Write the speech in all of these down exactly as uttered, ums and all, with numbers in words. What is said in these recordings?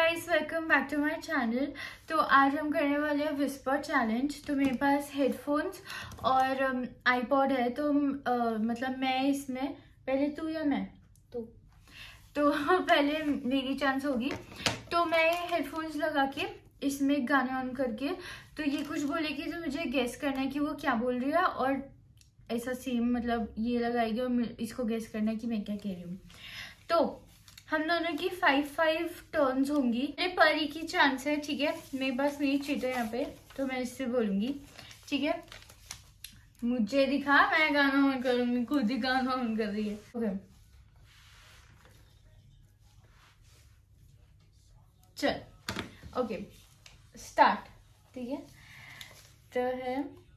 Guys, welcome back to my channel. तो आज हम करने वाले हैं विस्पर चैलेंज। तो मेरे पास हेडफोन्स और आईपॉड है। तो uh, मतलब मैं इसमें पहले तू या मैं तो तो पहले मेरी चांस होगी। तो मैं हेडफोन्स लगा के इसमें गाने ऑन करके तो ये कुछ बोलेगी तो मुझे गेस करना है कि वो क्या बोल रही है, और ऐसा सेम मतलब ये लगाएगी और इसको गेस करना है कि मैं क्या कह रही हूँ। तो हम दोनों की फाइव फाइव टर्न्स होंगी। मेरे परी की चांस है, ठीक है। मेरे पास मेरी चीट है यहाँ पे, तो मैं इससे बोलूंगी, ठीक है। मुझे दिखा, मैं गाना ऑन करूंगी, खुद ही गाना ऑन कर रही है। ओके चल, ओके स्टार्ट, ठीक है। तो है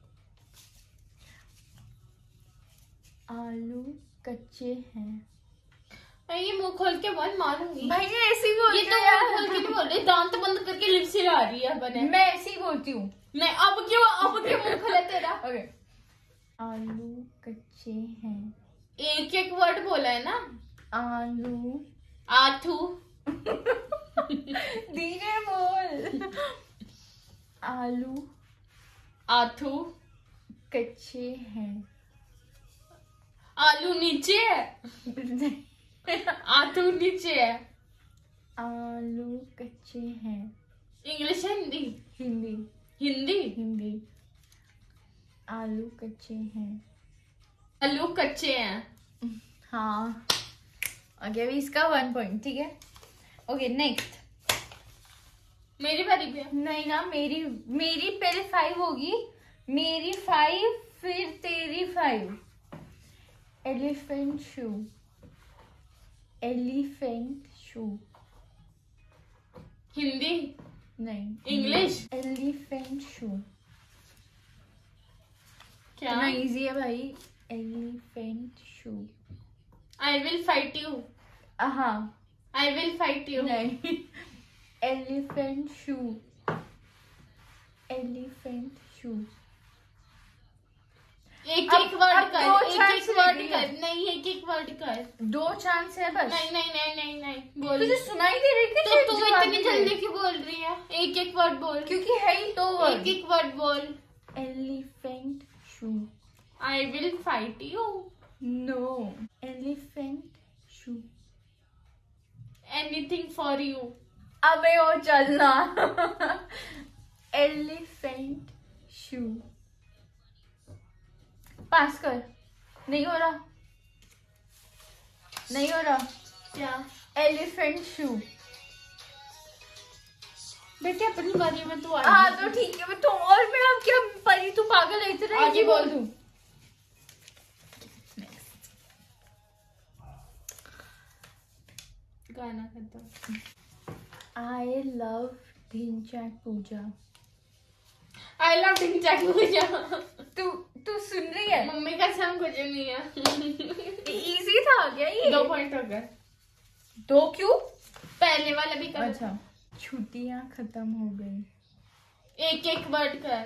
आलू कच्चे हैं। ये मुंह खोल के बोल, मारूंगी भाई मैं ऐसे ही बोलती हूँ। ये तो मुंह खोल के नहीं बोल रही, दांत बंद करके लिप्स हिला रही है बने। मैं ऐसे ही बोलती हूँ। मैं अब क्यों अब क्यों मुंह खोला तेरा? ओके आलू कच्चे हैं। एक एक वर्ड बोला है ना। आलू आथू धीरे बोल। आलू आथू कच्चे हैं। आलू नीचे है। आथू नीचे है। आलू कच्चे हैं। इंग्लिश है हिंदी? हिंदी हिंदी हिंदी। आलू कच्चे हैं। आलू कच्चे हैं। हाँ ओके, अभी इसका वन पॉइंट, ठीक है। Okay next. मेरी बारी भी है। नहीं ना, मेरी मेरी पहले फाइव होगी, मेरी फाइव फिर तेरी five. Elephant shoe. Elephant shoe. Hindi नहीं, इंग्लिश। एलिफेंट शू क्या? इतना इजी है भाई। Elephant shoe. I will fight you. हाँ आई विल फाइट यू। नहीं। Elephant shoe. Elephant shoe. एक अब- एक वर्ड अब कर, दो एक chance एक वर्ड रह गई कर। है। नहीं एक एक वर्ड कर। दो चांस है बस। नहीं नहीं नहीं नहीं नहीं बोल। तुझे सुनाई दे रही है? तो तू इतनी जल्दी क्यों बोल रही है? एक एक वर्ड बोल। क्योंकि है ही तो एक एक वर्ड बोल। Elephant shoe. I will fight you. No, elephant shoe. Anything for you. अबे ओ चलना। एलिफेंट शू। पास कर। नहीं हो रहा, नहीं हो रहा। क्या? Elephant shoe. बेटे अपनी बारी में तू हाँ तो ठीक है, तो और मैं अब क्या परी, तू पागल है इतना। आगे बोल दूं। गाना खत्म। I love Dhinchak Pooja. I love Dhinchak Pooja. तू तू सुन रही है? मम्मी का नाम कुछ नहीं है। इजी था क्या ये? दो पॉइंट हो गए। दो क्यों? पहले वाला भी कर। अच्छा। छुट्टियां खत्म हो गई। एक एक वर्ड कर।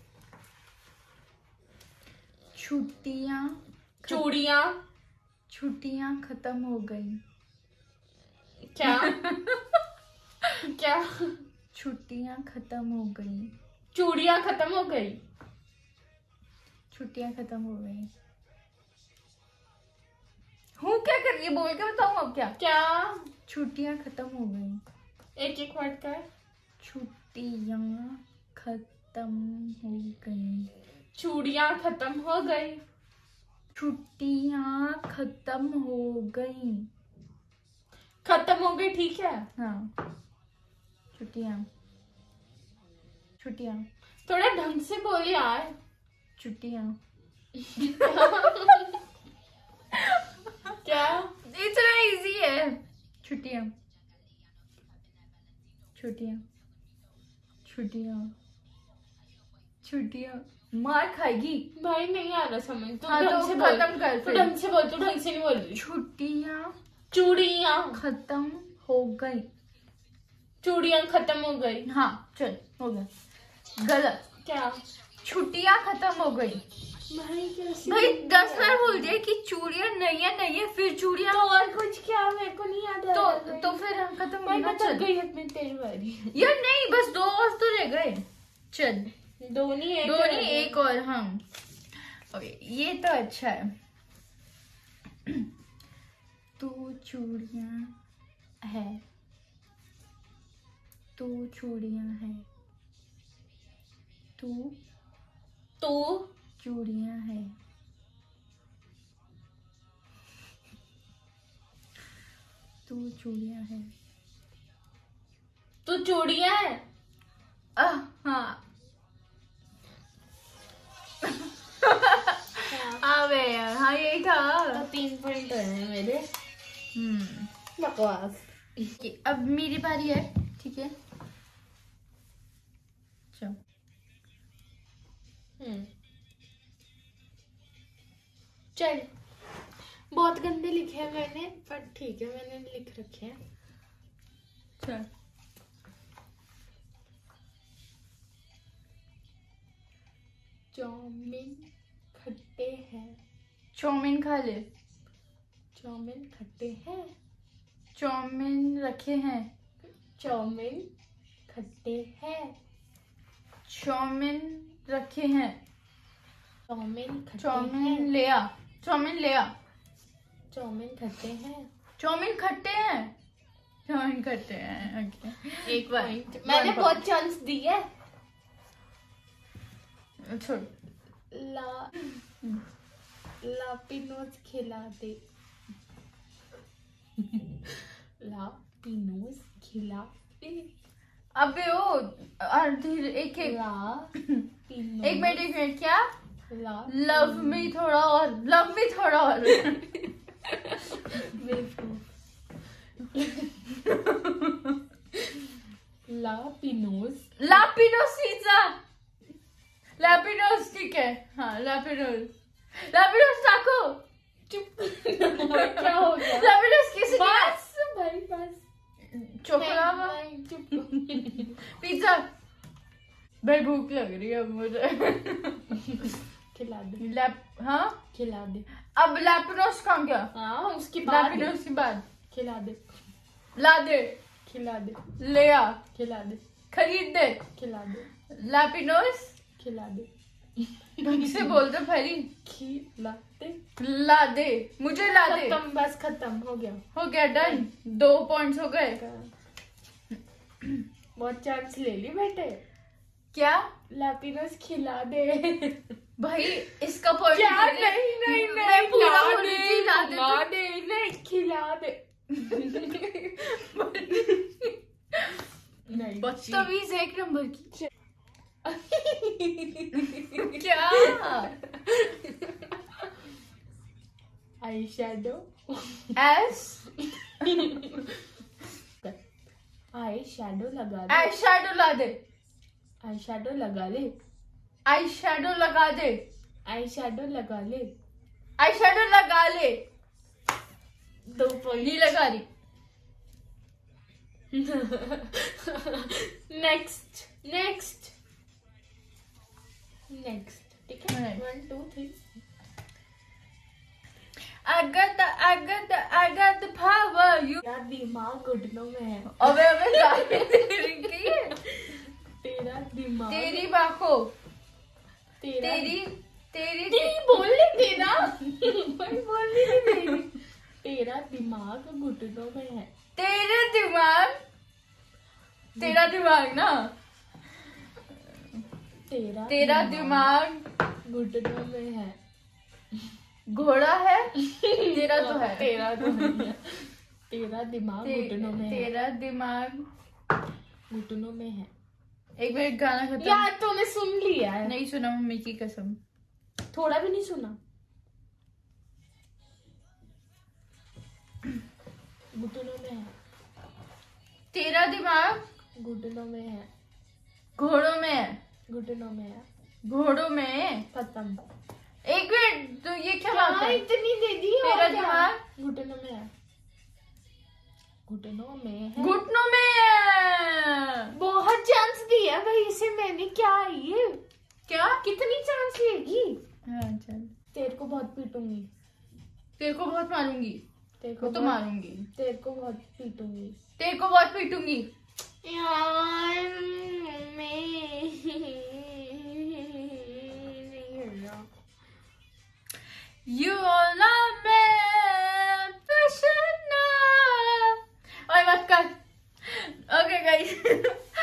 छुट्टियां चूड़ियां। छुट्टियां खत्म हो गई। क्या? क्या? छुट्टियां खत्म हो गई। चूड़ियां खत्म हो गई। छुट्टियां खत्म हो गई। हूँ क्या कर रही है? बोल के बताऊँ अब क्या? क्या? छुट्टियां खत्म हो गई। एक एक वर्ड कर। छुट्टियां खत्म हो गई। चूड़ियां खत्म हो गई। छुट्टियां खत्म हो गई। खत्म हो गई, ठीक है। हाँ छुट्टियां। छुट्टियां। थोड़ा ढंग से बोल यार। छुट्टियां। क्या? इतना इजी है। छुट्टियां। छुट्टियां। छुट्टियां। छुट्टियां। मार खाएगी भाई नहीं आ रहा समझ। तू हाँ, ढंग तो से बोल। खत्म कर तू फिर। ढंग से बोल। तू ढंग से नहीं बोल रही। छुट्टियां चूड़ियां खत्म हो गई। चूड़ियां खत्म हो गई। हाँ चल हो गया। गलत। क्या? छुट्टियां खत्म हो गई। भाई कैसी भाई दस बार बोल दिया कि चूड़ियां नहीं है नहीं है, फिर चूड़ियां तो और कुछ क्या, मेरे को नहीं याद तो आ तो फिर हम खत्म भाई होना मैं थक चल गई अपनी तेरी बारी। यार नहीं, बस दो और तो रह गए। चल दो नहीं एक दो नहीं एक और हम। ओके ये तो अच्छा है। तू चूड़ियां है, तू चूड़ियां है, तू तू चूड़ियां है, तू चूड़ियां है, तू चूड़ियां है। आह, हाँ अबे यार हाँ यही था। तो तीन पॉइंट है मेरे। हम्म बकवास। अब मेरी बारी है, ठीक है। चलो हम्म चल, बहुत गंदे लिखे हैं मैंने, पर ठीक है मैंने लिख रखे हैं। चल चाउमीन खट्टे हैं। चाउमीन खा ले। चाउमीन खट्टे हैं। चाउमीन रखे हैं। चाउमीन खट्टे हैं। चाउमीन रखे हैं। चाउमीन खट्टे चाउमीन हैं। ले आ। चाउमीन ले आ। चाउमीन खट्टे हैं। चाउमीन खट्टे हैं। चाउमीन खट्टे हैं। ओके एक बार मैंने बहुत चांस दी है। छोड़। ला लापिनोज खिला दे। लापिनोज खिला दे। अबे ओ धीरे एक एक ला एक मिनट एक मिनट क्या? ला लव मी थोड़ा और, लव मी थोड़ा और। लापिनोज लापिनोज पिज्जा। लापिनोज ठीक है, हाँ लापिनोज। लापिनोज टाको। चुप। क्या हो गया? लापिनोज किसी बस भाई बस। चोकला नहीं, नहीं, चुप। पिज्जा। भाई भूख लग रही है अब मुझे। खिला दे। लैप हाँ खिला दे। अब लैपिनोज कहाँ गया? हाँ उसके बाद लैपिनोज के बाद खिला दे। ला दे। खिला दे। ले आ। खिला दे। खरीद दे। खिला दे। लैपिनोज खिला दे। ढंग से बोल दो फरी। खिला दे। ला दे, मुझे ला दे। खत्म, बस खत्म हो गया। हो गया डन। दो पॉइंट्स हो गए। बहुत चांस ले ली बेटे। क्या? लैपिनोज खिला दे। भाई इसका पॉइंट क्या? नहीं नहीं मैं नहीं, पूरा ला बोल रही थी, ला दे ला तो- दे, नहीं खिला दे। नहीं बदतमीज एक नंबर की। क्या? Eyeshadow. S eyeshadow लगा दे। आई शैडो ला दे। आई शैडो लगा ले। आई शैडो लगा दे। आई शैडो लगा ले। आई शैडो लगा ले। दो पॉइंट। नहीं लगा रही। नेक्स्ट नेक्स्ट नेक्स्ट ठीक है। Right. One two three. I got the I got the I got the power you। यार दिमाग घुटनों में है। अबे अबे गाली तेरी की है। तेरा दिमाग। तेरी बाको। तेरा तेरी तेरी तेरी बोलने देना। भाई बोलने नहीं देगी। तेरा दिमाग घुटनों में है। तेरे दिमाग। तेरा दिमाग ना। तेरा तेरा दिमाग घुटनों में है। घोड़ा है। तेरा तो है। तेरा तो नहीं है। तेरा दिमाग ते- घुटनों में है। तेरा दिमाग घुटनों में है। एक मिनट गाना खत्म। यार तूने सुन लिया है। नहीं सुना मम्मी की कसम। थोड़ा भी नहीं सुना। घुटनों में है। तेरा दिमाग घुटनों में है। घोड़ों में है। घुटनों में है। घोड़ों में। खत्म। एक मिनट तो ये क्या बात है? इतनी दे दी। तेरा और क्या? दिमाग घुटनों में है। घुटनों में है। घुटनों में है। बहुत चांस दिया भाई इसे मैंने। क्या ये क्या? कितनी चांस लेगी? हाँ चल। तेरे को बहुत पीटूंगी। तेरे को बहुत मारूंगी। तेरे को तो बहुत- मारूंगी। तेरे को बहुत पीटूंगी। तेरे को बहुत पीटूंगी। यार मैं नहीं करना। You all love me, Krishna. और मत कर। Okay guys.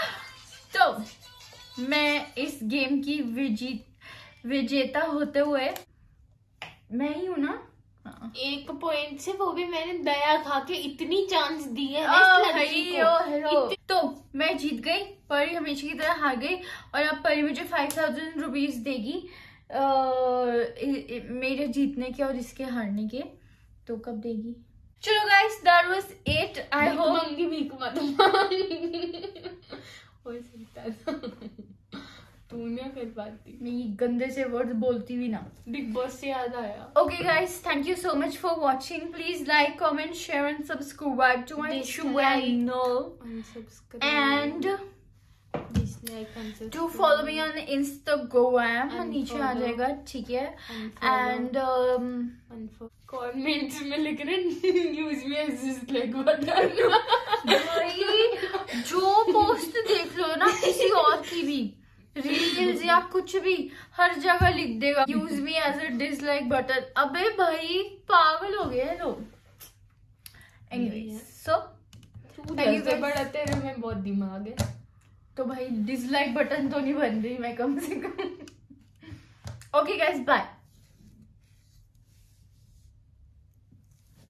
तो मैं इस गेम की विजेत विजेता होते हुए मैं ही हूँ ना। हाँ। एक पॉइंट से, वो भी मैंने दया खा के इतनी चांस दी है ना ओ, इस लड़की हरी, को। Oh, hello. तो मैं जीत गई, परी हमेशा की तरह हार गई और अब परी मुझे फाइव थाउजेंड रुपीज देगी आ, इ- इ- मेरे जीतने के और इसके हारने के। तो कब देगी? चलो guys, that was it. I भीख होप मांगी भीख मत मांग। हो सकता था तू ना कर पाती। मैं ये गंदे से वर्ड बोलती भी ना। बिग बॉस से याद आया। Okay guys, thank you so much for watching. Please like, comment, share and subscribe to my Dislike. channel. Unsubscribe. And dislike, unsubscribe. do follow me on Instagram. And नीचे आ follow. जाएगा, ठीक है? Unfollow. And um, comments में लिख रहे news में dislike button. भाई जो पोस्ट देख लो ना किसी और की भी, रील्स या कुछ भी, हर जगह लिख देगा use me as a dislike button. अबे भाई पागल हो गए लोग। एनीवेज, सो तू जैसे बड़ा तेरे में बहुत दिमाग है। तो भाई डिसलाइक बटन तो नहीं बन रही मैं कम से कम। Okay guys, bye.